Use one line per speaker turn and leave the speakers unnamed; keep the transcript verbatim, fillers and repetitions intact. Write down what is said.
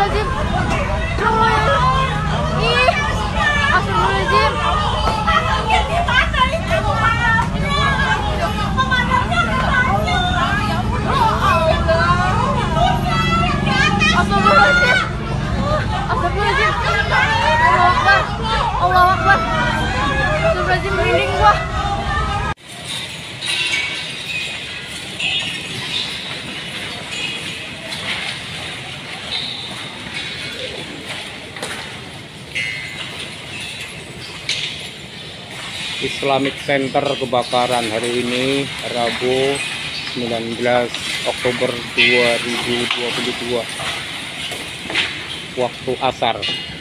Astagfirullahaladzim. Ih, astagfirullahaladzim. Astagfirullahaladzim. Astagfirullahaladzim. Allah Akbar. Allah Akbar. Astagfirullahaladzim, merinding gua.
Islamic Center kebakaran hari ini Rabu sembilan belas Oktober dua ribu dua puluh dua waktu asar.